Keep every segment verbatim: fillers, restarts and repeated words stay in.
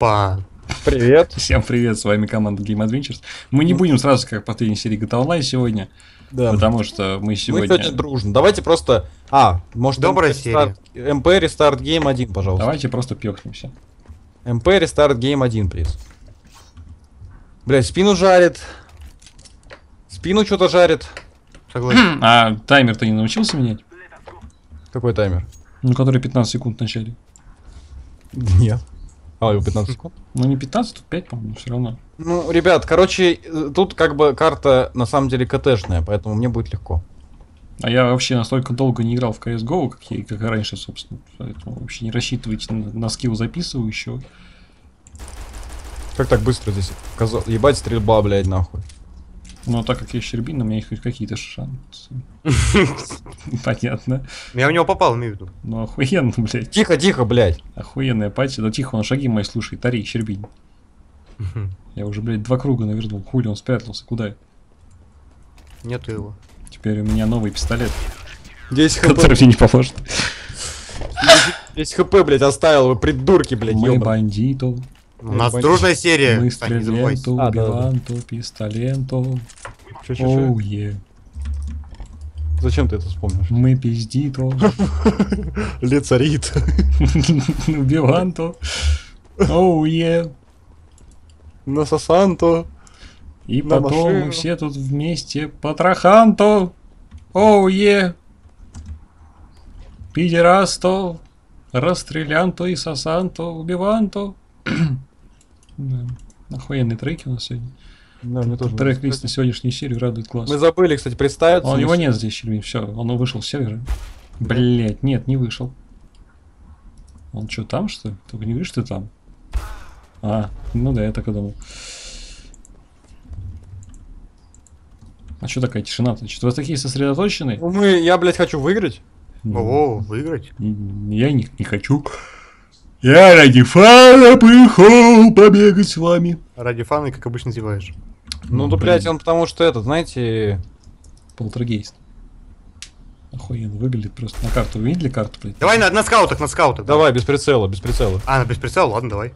Опа! Привет. Всем привет, с вами команда Game Adventures. Мы не будем сразу, как в последней серии джи ти эй Online сегодня, Да. потому что мы Мы сегодня... сегодня дружно. Давайте просто... А, может, Добрая эм пэ Restart- эм пэ Restart Game один, пожалуйста. Давайте просто пёхнемся. эм пэ Restart Game один, приз. Блять, спину жарит. Спину что-то жарит. Согласен. А таймер ты не научился менять? Какой таймер? Ну, который пятнадцать секунд в начале. Нет. А, его пятнадцать секунд. Ну, не пятнадцать, тут пять, по-моему, все равно. Ну, ребят, короче, э, тут как бы карта на самом деле КТшная, поэтому мне будет легко. А я вообще настолько долго не играл в си эс го, как, я, как и раньше, собственно. Поэтому вообще не рассчитывайте на, на скилл записывающего. Как так быстро здесь? Коза- Ебать, стрельба, блядь, нахуй. Но так как я Щербин, у меня есть хоть какие-то шансы. Понятно. Я в него попал, имею в виду. Ну, охуенно, блядь. Тихо, тихо, блядь. Охуенная пати. Да тихо, он шаги мои слушает. Тари, Щербин. Я уже, блядь, два круга навернул. Хули он спрятался, куда? Нету его. Теперь у меня новый пистолет, десять который хп. мне не поможет. десять хп, блядь, оставил, вы придурки, блядь, Мы ёбаные. бандитов, У нас Ебать. дружная серия. мы Кстати, не забывайся. стреленту, А, да, да. убиванту, пистоленту. Чё-чё-чё? Оу, е. Зачем ты это вспомнишь? Мы пиздито, Лицарит. убиванту. Оу, е. На Сасанто. И На потом мы машину. все тут вместе по траханту. Оу, е. Пидерасто. Расстрелянто и сосанто, убиванто. Да. Охуенные треки у нас сегодня. Да, мне тоже. Трек-лист на сегодняшнюю серию радует глаз. Мы забыли, кстати, представиться. Он, Мы его с- нет здесь, Щербин, все, он вышел с сервера. Блять, нет, не вышел. Он что, там, что ли? Только не говоришь, ты там. А, ну да, я так и думал. А что такая тишина-то? Что вы такие сосредоточенные? Ну, Мы, я, блядь, хочу выиграть. Ого, выиграть. М, Я не, не хочу. Я ради фана пришел побегать с вами. Ради фана, как обычно, зеваешь. Ну, да, блядь, он потому что этот, знаете... Полтергейст. Охуенно выглядит просто. На карту вы видели карту, блядь? Давай на, на скаутах, на скаутах. Давай, без прицела, без прицела. А, на без прицела, ладно, давай.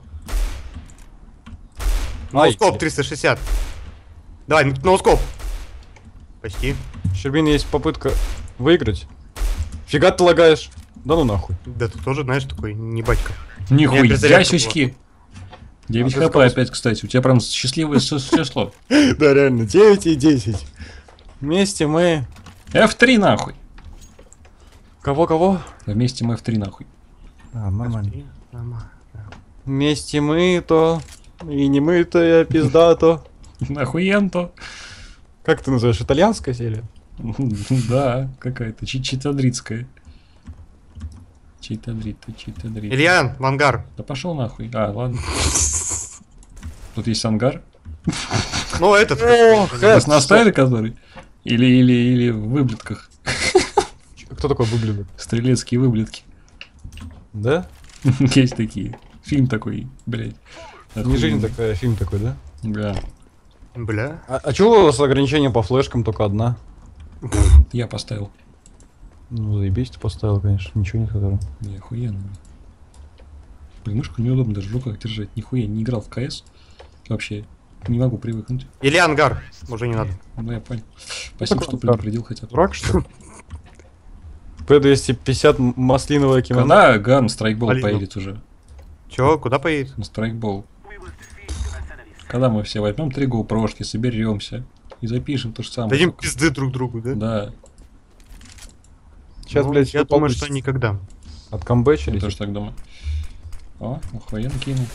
Ай, Ноускоп триста шестьдесят. Давай, ноускоп. Почти. Щербин, есть попытка выиграть. Фига ты лагаешь. Да ну нахуй. Да ты тоже, знаешь, такой не батька. Нихуя, перезарядка сюськи. девять А ты хп сказал, опять, кстати. У тебя прям счастливое с- число. Да, реально, девять и десять. Вместе мы... эф три нахуй. Кого-кого? Вместе мы эф три нахуй. А, нормально. Нормально. Вместе мы то... И не мы то, я пизда-то. Охуенно. Как ты называешь, итальянская серия? Да, какая-то чи- читадритская. Читадрита, читадрита. Ильян, в ангар. Да пошел нахуй. А, ладно. Тут есть ангар. Ну, этот. О, Вас наставили, который? Или, или, или в выблетках. Кто такой выглядит? Стрелецкие выблетки. Да? Есть такие. Фильм такой, блядь. Не жизнь Охуенный. такая, фильм такой, да? Да. Бля. А, а чего у вас ограничение по флешкам только одна? Я поставил. Ну, заебись, ты поставил, конечно, ничего не сказал. Не, охуенно. Блин, мышку неудобно даже в руках держать. Нихуя не играл в КС. Вообще. Не могу привыкнуть. Или ангар. Уже не надо. Ну я понял. Спасибо, такое что ангар? предупредил хотя бы. Дурак, что ли? пэ двести пятьдесят м- маслиновое кимоно. Когда Ган страйкбол Блин, ну. поедет уже? Чё, куда поедет? На страйкбол. Когда мы все возьмем три гоупрошки, соберемся и запишем то же самое. Дадим только- пизды друг другу, да? Да, Сейчас, Ну, блядь, я всё думаю, получится. что никогда. От я камбэчили. тоже так думаю. О, охуенно кинул.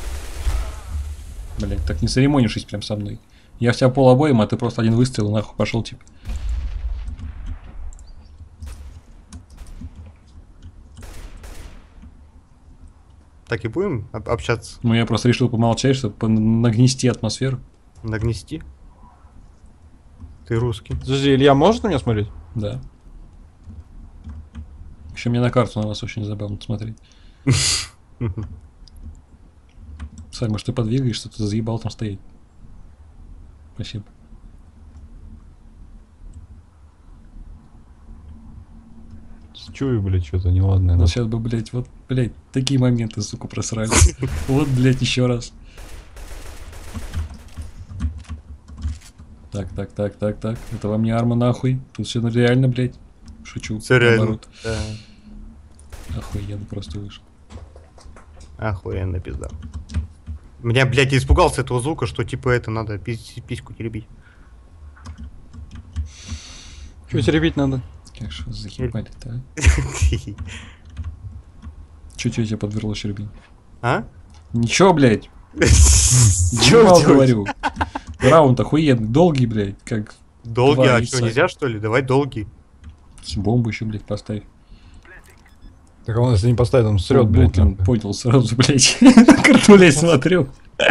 Блять, так не церемонившись прям со мной. Я в тебя пол обоим, а ты просто один выстрел и нахуй пошел, типа. Так и будем об- общаться? Ну я просто решил помолчать, чтобы нагнести атмосферу. Нагнести? Ты русский. Подожди, Илья, может на меня смотреть? Да. Еще мне на карту на вас очень забавно смотреть. Сань, может ты подвигаешься, ты заебал там стоять. Спасибо. чую, блядь, что-то неладное. Ну да. сейчас бы, блядь, вот, блядь, такие моменты, сука, просрали. Вот, блядь, еще раз. Так, так, так, так, так. Это вам не арма нахуй. Тут все реально, блядь. Шучу. Все реально. наоборот. Да. Охуенно просто вышел. Охуенно пизда. Меня, блядь, испугался этого звука, что типа это надо пись- письку теребить. Что теребить надо? Как же вас заебали-то, а? Чё тебе подверло, Щербин? А? Ничего, блядь. Чё Ебал, делать? говорю. Раунд охуенный, долгий, блядь, как Долгий, Два а яйца. что, нельзя что ли? Давай долгий. с бомбу еще, блядь, поставь. Так он если не поставит, он срет, Вот блядь. Булкин нахуй. понял сразу, блядь. На картулей смотрю.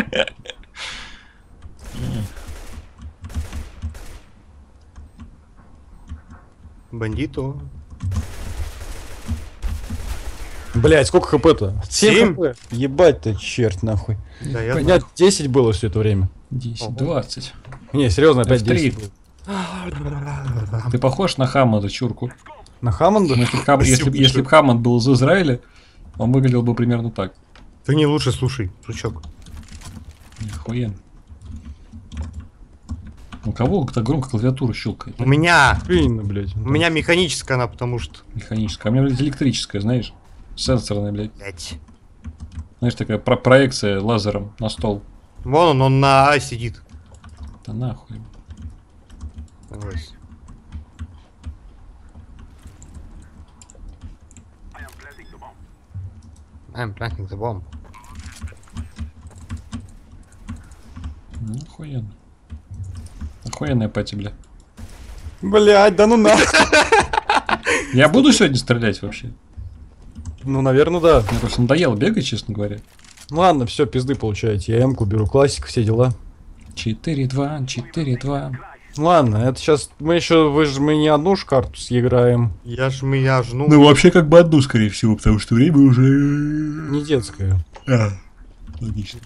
Бандиту. Блядь, сколько хп-то? Семь? хп. Ебать ты, черт, нахуй. Да, я Понять, десять было все это время. десять, двадцать. Не, серьезно, опять эф три. десять было. Ты похож на Хаммонда, чурку. На Хаммонда? Ну, Если б Хам- Спасибо если, если большое. б Хаммонд был из Израиля, он выглядел бы примерно так. Ты не лучше слушай, сучок. Охуенно. У кого так громко клавиатура щелкает? У меня, Именно, блядь. у меня механическая она, потому что, Механическая. А у меня, блядь, электрическая, знаешь? Сенсорная, блядь. блядь. Знаешь, такая про проекция лазером на стол. Вон он, он на А сидит. Да нахуй. Давай. I'm planting the bomb. Ну, охуенно. Охуенная пати, бля. Блядь, да ну нахуй. Я буду сегодня стрелять вообще? Ну, наверное, да. Мне просто надоело бегать, честно говоря. Ладно, все, пизды получаете. Я М-ку беру, классик, все дела. четыре два, четыре два. Ладно, это сейчас мы еще, вы же мы не одну ж карту съиграем. Я ж меня жну. Ну, вообще, как бы одну, скорее всего, потому что время уже... Не детская. А, логично.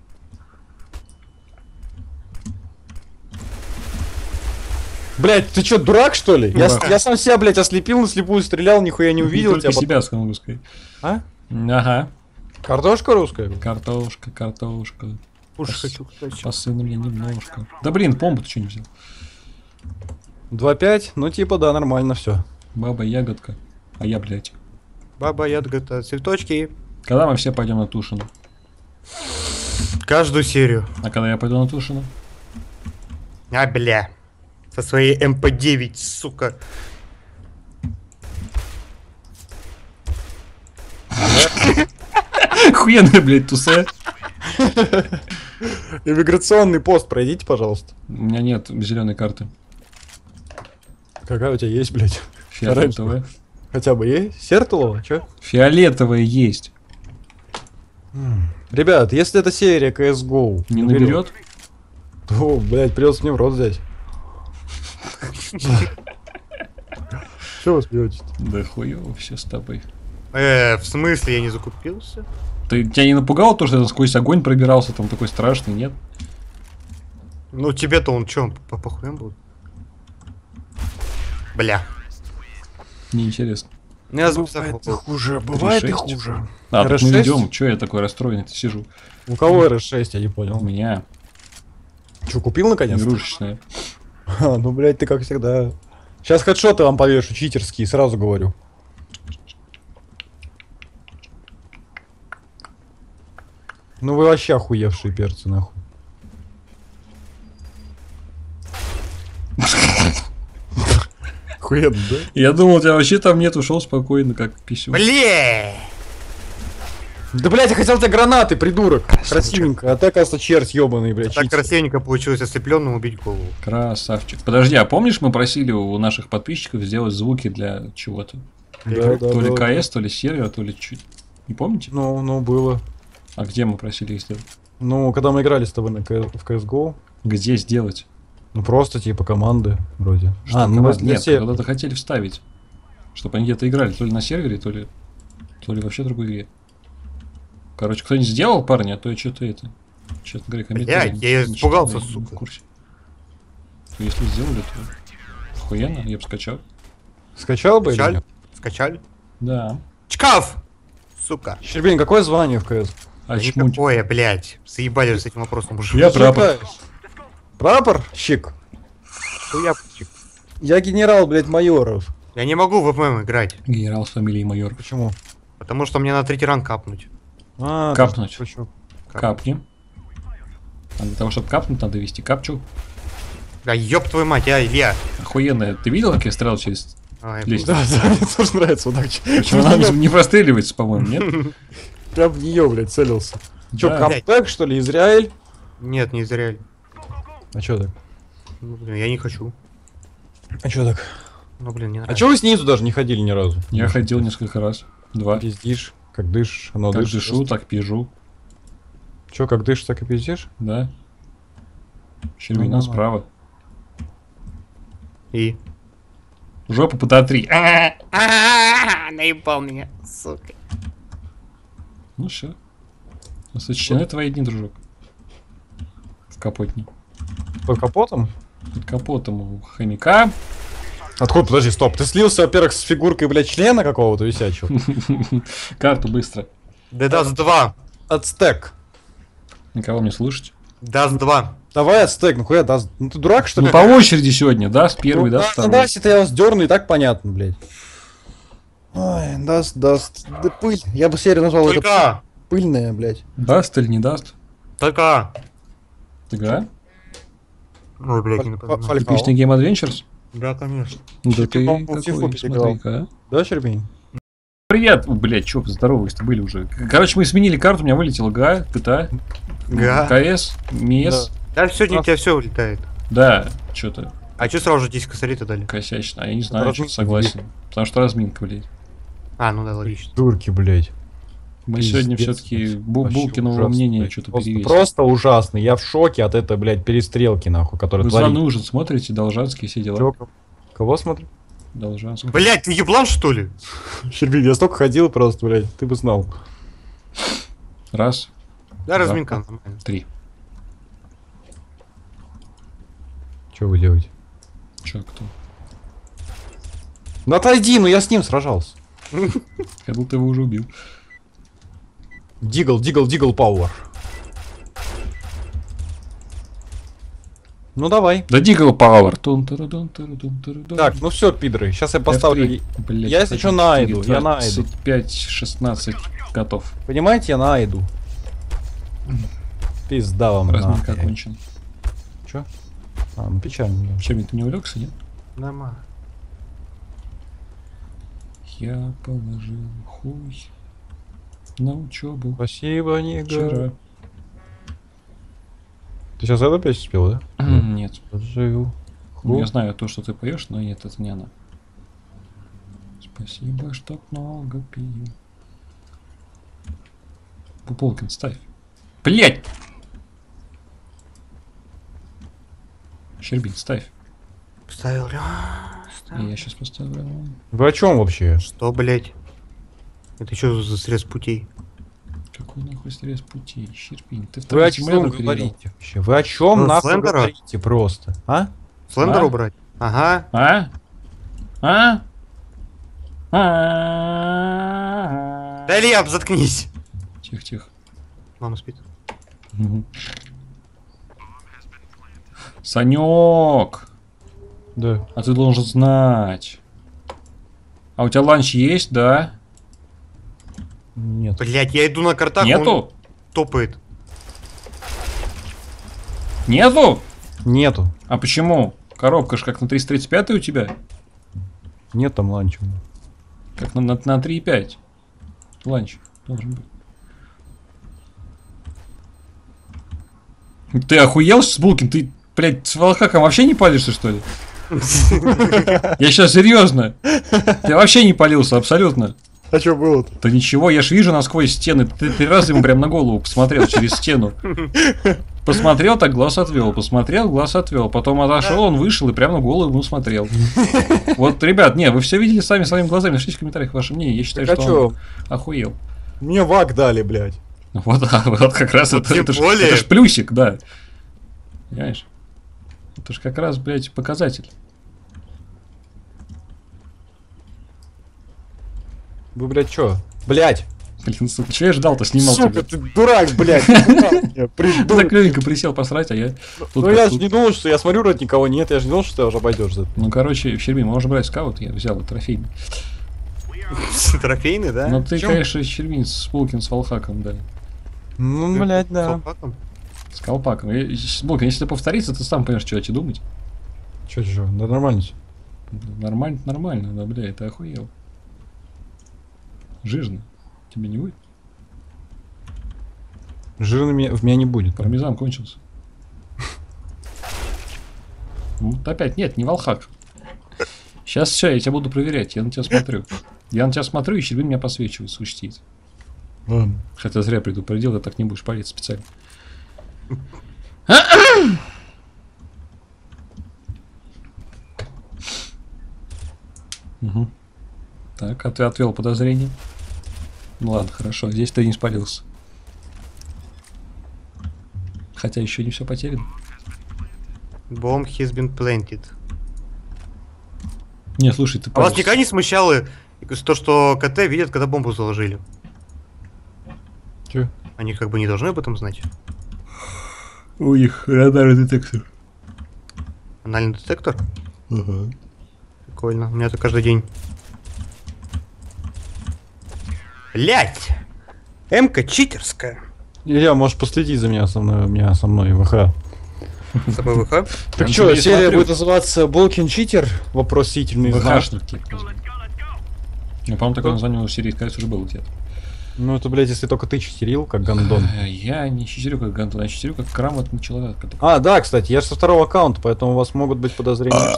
Блять, ты чё, дурак, что ли? Я, с- Дурак. я сам себя, блядь, ослепил, на слепую стрелял, нихуя не увидел Только тебя. потом- себя смогу сказать. А? Ага. Картошка русская? Картошка, картошка. Кушать хочу, кстати. Пасы на меня немножко. Да блин, помпу ты что не взял? два пять, ну типа да, нормально все. Баба ягодка. А я, блядь. Баба ягода, цветочки. Когда мы все пойдем на Тушину? Каждую серию. А когда я пойду на Тушину? А, бля. Со своей эм пэ девять, сука. Охуенная, блядь, тусе. Иммиграционный пост пройдите, пожалуйста. У меня нет зеленой карты. Какая у тебя есть, блядь? Фиолетовая. Хотя бы есть? Сертулова, чё? Фиолетовая есть. Ребят, если это серия си эс го Не наберет? то, блядь, придется мне в рот взять. Что вы смеетесь? Да хуёво все с тобой. Э, в смысле я не закупился? Ты, тебя не напугало то, что я сквозь огонь пробирался, там такой страшный, нет? Ну тебе-то он чё, по похуям был? Бля. Неинтересно. Я записал. хуже, бывает и хуже. А, так мы эр шесть? идем. Че я такой расстроенный-то сижу? У кого эр шесть, я не У понял. меня Че, купил наконец? игрушечная. А, ну, блядь, ты как всегда. Сейчас хедшоты вам повешу, читерские, сразу говорю. Ну вы вообще охуевшие перцы, нахуй. Охуенно, да? Я думал, у тебя вообще там нет, ушел спокойно, как писю. Бля! Да, блядь, я хотел тебе гранаты, придурок. Красивенько. А ты, оказывается, черт ебаный, блядь. Так читер. красивенько получилось ослепленным убить голову. Красавчик. Подожди, а помнишь, мы просили у наших подписчиков сделать звуки для чего-то? Да, да, то ли было. КС, то ли сервера, то ли чуть. Не помните? Ну, ну, было. А где мы просили их сделать? Ну, когда мы играли с тобой на К- в си эс го, Где сделать? ну, просто, типа, команды, вроде. Что а, ну, команд- для Нет, всех. когда-то хотели вставить. Чтобы они где-то играли, то ли на сервере, то ли, то ли вообще в другой игре. Короче, кто-нибудь сделал, парни, а то я что-то это... Честно говоря, комментарий. Блядь, я не испугался, читал, я не сука. в курсе. Если сделали, то охуенно, я бы скачал. Скачал бы или Скачали? нет? Скачали? Да. Чкав! Сука. Щербин, какое звание в КС? А Да чему? никакое, блядь. Заебали с этим вопросом уже. Я прапор. Прапорщик. Хуябчик. Я генерал, блядь, майоров. Я не могу в ВПМ играть, Генерал с фамилией майор. Почему? потому что мне на третий ранг капнуть. А, Капнуть. ты что? Капни. А для того, чтобы капнуть, надо вести капчу. Да ёб твою мать, а, Илья. Охуенно. Ты видел, как я стрелял через Ай, лестницу? Да, да, мне тоже нравится. Вот так. Почему она не простреливается, по-моему, нет? Прям в нее, блядь, целился. Че, Да. камбэк, что ли, Израиль? Нет, не Израиль. А чё так? Ну, блин, я не хочу. А чё так? Ну, блин, не А нравится. чё вы снизу даже не ходили ни разу? Я ходил несколько раз. Два. Пиздишь, как дышишь, оно Как дышит. дышу, так пижу. Чё, как дышишь, так и пиздишь? Да. Щербина Ну, справа. И? Жопу подотри. А, А, наебал меня, сука. Ну все. Сочтены твои дни, дружок. В капотне. Под капотом? Под капотом у хомяка. Откуда? Подожди, стоп. Ты слился, во-первых, с фигуркой, блядь, члена какого-то висячего. Карту быстро. Даст два. Ацтек. Никого не слушать. Даст два. Давай ацтек, ну хуя даст. Ну ты дурак, что Ну ли? по очереди сегодня, даст первый, Ну, даст да, ну, второй. даст, это я вас дерну, и так понятно, блядь. Ой, даст, даст. Да пыль. Я бы серию назвал это Только. пыльная, блядь. Даст или не даст? Только. Тга? Ой, блядь, не Фа- напоминаю. фаль- Типичный Game Adventures? Да, конечно. Да Ты, ты по-моему, в какой, фифу переиграл. смотри-ка, а. Да, Щербин? Привет! О, блядь, чё, здоровались-то были уже. Короче, мы сменили карту, у меня вылетела ГА, ПТА, Га. КС, МИС. Да, сегодня у тебя все улетает. Да, что-то А что сразу же десять косарей-то дали? косячно. А я не знаю, разминка что согласен. Потому что разминка, блядь. А, ну да, логично. Дурки, блядь. Мы Пиздец, сегодня все-таки вообще Булкиного ужасно, мнения блядь. что-то Просто, перевесили. просто ужасно. Я в шоке от этой, блядь, перестрелки, нахуй, которая Вы творится. «Званый ужин» смотрите, Должанский, все дела. Чё, кого смотрю? Должанский. Блять, ты еблан, что ли? Щербин, я столько ходил просто, блядь, ты бы знал. Раз, Да, разминка нормально. три. Что вы делаете? Че, кто? Ну отойди, ну я с ним сражался. Я думал, ты его уже убил. Дигл, дигл, дигл, пауэр. Ну давай. Да Дигл Пауэр. Тун тару дун тару дун тару дун. Так, ну все, пидоры, сейчас я поставлю. эф три. Блядь, я если что найду, я найду. двадцать пять шестнадцать готов. Понимаете, я найду. Пизда вам. Разминка нахуй. окончена. Чё? А, ну печально. да. Чем ты не увлекся, нет? Нормально. Я положил хуй на учебу Спасибо, Нига. вчера. Ты сейчас это опять спел, да? Нет. Жил. Ну, я знаю то, что ты поешь, но нет, это не она. Спасибо, что много пил. Пуполкин, ставь. Блять! Щербин, ставь. Ставил. И я сейчас поставлю. Вы о чем вообще? Что, блять? Это что за срез путей? Какой нахуй срез путей? Щербин, ты Вы второй о чем симулятор переиграл. говорите вообще? Вы о чем Ну, нас Слендера? говорите просто? А? Слендер А? убрать? Ага. А? А? А? Да, Илья, заткнись. Тихо, тихо. Мама спит. Санек, Да. а ты должен знать. А у тебя ланч есть, да? Нет. Блять, я иду на картах, он Нету? топает. Нету? Нету. А почему? Коробка ж как на триста тридцать пять у тебя? Нет там ланча. Как на, на, на три и пять. Ланч должен быть. Ты охуел с Булкин? Ты, блядь, с волхаком вообще не палишься, что ли? Я сейчас серьезно. Ты вообще не палился, абсолютно. А что было-то? Да ничего, я ж вижу насквозь стены. Ты три раза ему прям на голову посмотрел через стену. Посмотрел, так глаз отвел. Посмотрел, глаз отвел. Потом отошел, он вышел и прямо на голову ему смотрел. Вот, ребят, не, вы все видели сами своими глазами. Напишите в комментариях ваше мнение. Я считаю, Так а что чё? он охуел. Мне вак дали, блядь. Ну Вот, а, вот как раз Вот это, тем это, ж, более. это ж плюсик, да. Понимаешь? Это ж как раз, блядь, показатель. Вы, блядь, чё? Блядь! Блин, сука, что я ждал-то, снимал Сука, тебя. ты дурак, блядь! Ты Придурок. так легенько присел посрать, а я... тут Ну как я же тут. не думал, что я смотрю, вроде никого нет, я же не думал, что ты уже обойдешь за это. Ну, короче, Щербин, можно брать скаут, я взял трофейный. Трофейный, да? Ну, ты, Чё? конечно, Щербин с Булкин с Волхаком, да. Ну, блядь, С да. алпаком? С Колпаком. И- с Булкин, если это повторится, ты сам поймешь, что о тебе думать. Чё, чё, да нормально всё. Да, нормально, нормально, да, бля, это охуел. Жирно. Тебе не будет? Жирный меня- в меня не будет. Пармезан кончился. Вот опять, нет, не Волхак. Сейчас все, я тебя буду проверять, я на тебя смотрю. Я на тебя смотрю, и Щербин меня посвечивает, учти это. Ладно. Хотя зря предупредил, ты так не будешь палить специально. Угу. Так, а ты отвел подозрение. Ну ладно, хорошо, здесь ты не спалился. Хотя еще не все потеряно. Bomb has been planted. Не, слушай, ты А вас палишься. никогда не смущало то, что КТ видят, когда бомбу заложили? Чё? Они как бы не должны об этом знать. У них радар детектор. Анальный детектор? Ага. Прикольно. У меня это каждый день. Блять! М-ка читерская. Илья, можешь последить за меня со мной, у меня со мной ВХ. С тобой ВХ? Так Я что, тебе серия смотрю. будет называться Болкин Читер? Вопросительный знак. ВХшники. Ну, по-моему, такое название у серии, кажется, уже было где-то. Ну это, блядь, если только ты читерил, как гандон. Э, Я не читерю как Гантон, я читерю как грамотный человек. который- А, да, кстати, я же со второго аккаунта, поэтому у вас могут быть подозрения.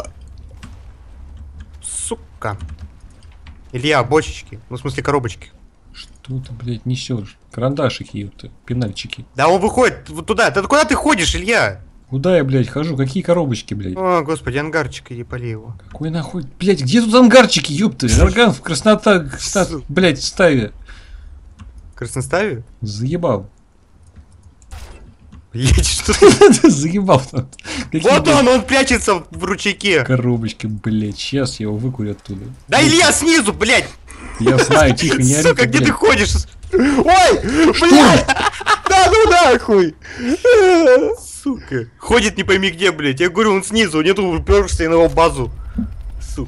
Сука. Илья, бочечки. Ну, в смысле, коробочки. Что ты, блядь, несешь? Карандашики, ёпта, пенальчики. Да он выходит вот туда. Ты куда ты ходишь, Илья? Куда я, блядь, хожу? Какие коробочки, блядь? О, господи, ангарчик, иди поли его. Какой нахуй? Блядь, где тут ангарчики, ёпта? Орган в краснота, кста- блядь, ставе. В красноставе? Заебал. Блять, что ты? Заебал там. Какие, Вот блядь, он, он прячется в ручейке. коробочки, блядь. Сейчас я его выкурю оттуда. Да Илья снизу, блять! Я знаю, тихо, не ори, Сука, ты, где ты блядь. ходишь? Ой! Блядь! Да ну нахуй! Сука. Ходит не пойми где, блять. Я говорю, он снизу, нету упершься на его базу. Сука.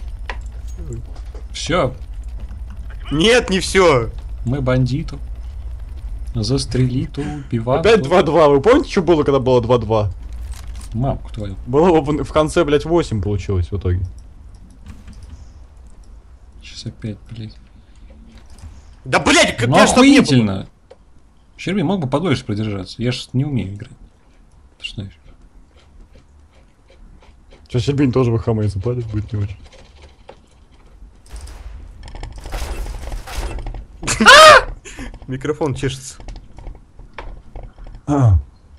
Все, Нет, не все. мы бандиту. Застрелиту, убивату. Опять два-два. Вы помните, что было, когда было два-два? Мамку твою. Было бы в конце, блядь, восемь получилось в итоге. Сейчас опять, блядь. Да блять, как Ну я чтоб не было. охуительно. Щербин мог бы подольше продержаться. Я ж не умею играть. Ты что знаешь? Сейчас Щербин тоже ВХ мои запалит, будет не очень. Микрофон чешется. А,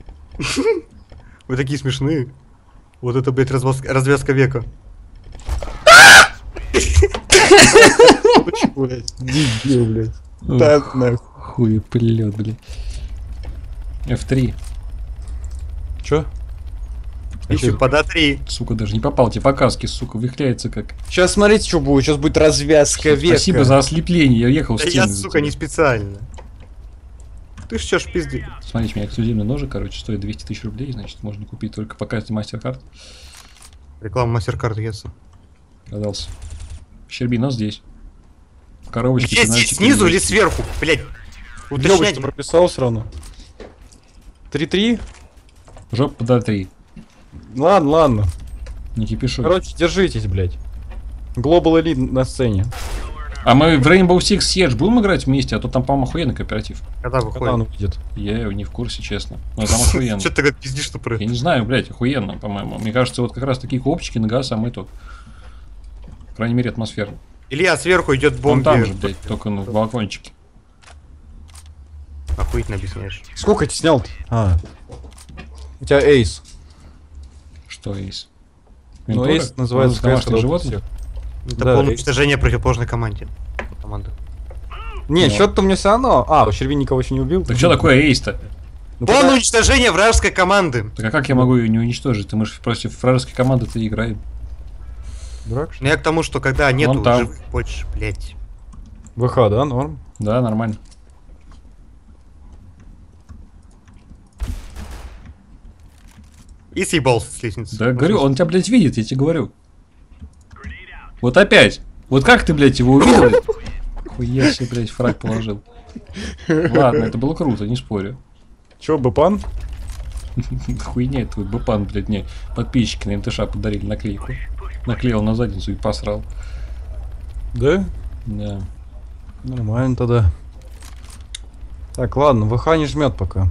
Вы такие смешные. Вот это, блядь, развязка, развязка века. почему, блядь? Дебил, блядь. Да, нахуй. Хуй плет, блядь. эф три. Чё? Ищу под три. Сука, даже не попал тебе по каске, сука, вихляется как. Сейчас смотрите, что будет. Сейчас будет развязка века. Спасибо за ослепление, я ехал в Да стену. я, за сука, тебя. не специально. Ты ж чё ж пизды. Смотрите, у меня эксклюзивный ножик, короче, стоит двести тысяч рублей, значит, можно купить только по карте MasterCard. Реклама MasterCard Еса. Продался. Щербин, он здесь. В коробочке. Где цена здесь, четыре снизу или двести. сверху? Блять. Ёбыч, Уточнять. ты прописал все равно. три-три? Жопа до три. Ладно, ладно. Не кипишу. Короче, держитесь, блядь. Global Elite на сцене. А мы в Rainbow Six Siege будем играть вместе, а то там, по-моему, охуенный кооператив. Когда Когда он выходит? выйдет? Я его не в курсе, честно. Но там охуенно. Че ты так пиздишь, что про... Я не знаю, блядь, охуенно, по-моему. Мне кажется, вот как раз такие копчики на газ, самый тот. По крайней мере, атмосферно. Илья, сверху идет Он бомба. там же, блядь, только ну, в балкончике. Охуительно объясняешь. Сколько ты снял? А. У тебя эйс. Что есть? Ну, эйс называется домашних когда животных. всех. Это Да, полное и- уничтожение противоположной команде. Команды. Не, Ну. счет-то у меня все равно. А, у Щербин никого еще не убил. Так что такое эйс-то? Ну, Полное тогда- уничтожение вражеской команды. Так а как я могу ее не уничтожить? Ты мы же против вражеской команды-то играем. Дурак, что Ну я к тому, что когда нету там. живых больше, блять. ВХ, да, норм? Да, нормально. И съебался с лестницы. Да, Ну, говорю, слушай, он тебя, блядь, видит, я тебе говорю. Вот опять. Вот как ты, блядь, его увидел? Хуя себе, блядь, фраг положил. Ладно, это было круто, не спорю. Чё, Бэпан? Хуйня твой бэпан, блядь, мне подписчики на МТШ подарили наклейку. Наклеил на задницу и посрал. Да? Да. Нормально тогда. Так, ладно, ВХ не жмет пока.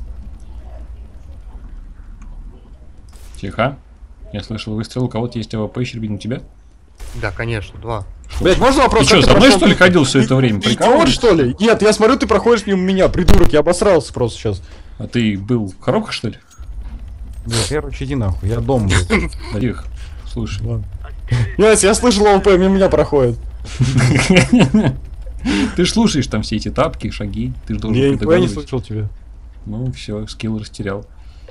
Тихо. Я слышал выстрел, у кого-то есть АВП, Щербин, у тебя? Да, конечно, два. Блять, можно вопрос? Ты что, как за мной, прошел? что ли, ходил все это время? Ты идиот, Прикалываешься? что ли? Нет, я смотрю, ты проходишь мимо меня, придурок, я обосрался просто сейчас. А ты был в коробках, что ли? Нет, короче, иди нахуй, я дома был. Тихо. Слушай. Нет, я слышал, ОВП мимо меня проходит. Ты ж слушаешь там все эти тапки, шаги. Ты ж должен Я никогда не предугадывать. слышал тебя. Ну, все, скилл растерял.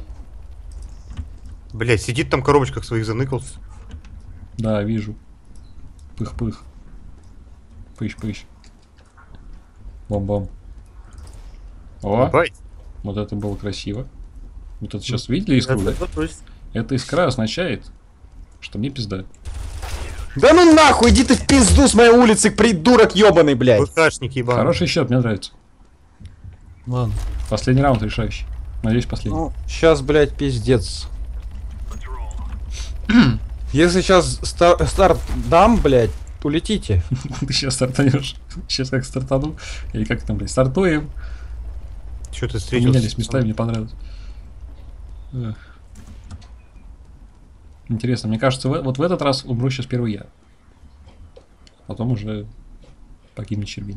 Блять, сидит там в коробочках своих заныкался. Да, вижу. Пых-пых. Пыщ-пыщ. Бом-бом. О, Бать. вот это было красиво. Вот это сейчас видели искру, да? Эта искра означает, что мне пизда. Да ну нахуй, иди ты в пизду с моей улицы, придурок ебаный, блядь. ВХшник ебаный. Хороший счет, мне нравится. Ладно. Последний раунд решающий. Надеюсь, последний. Ну, сейчас, блядь, пиздец. Если сейчас ста- старт дам, блядь, улетите. Ты сейчас стартанешь. Сейчас как стартану. Или как там, блядь, стартуем. Что ты встретился? Поменялись местами, мне понравилось. Эх. Интересно, мне кажется, в- вот в этот раз умру сейчас первый я. Потом уже погибнет Щербин.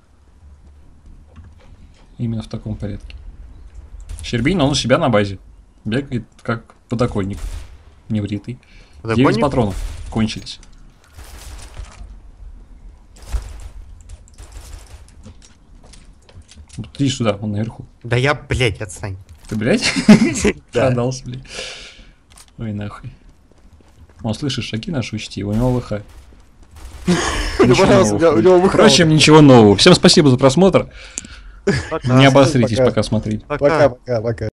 Именно в таком порядке. Щербин, он у себя на базе. Бегает как подоконник. Невритый. девять Подоконник? патронов кончились. Вот иди сюда, он наверху. Да я, блять, отстань. Ты, блядь? Да. Продался, блядь. Ой, нахуй. Он, слышишь, шаги наши учти, у него ВХ. Мне Ничего понравился, у нового. него- у него выход. Впрочем, ничего нового. Всем спасибо за просмотр. Пока. Не обосритесь, Пока. пока смотрите. Пока, пока, пока.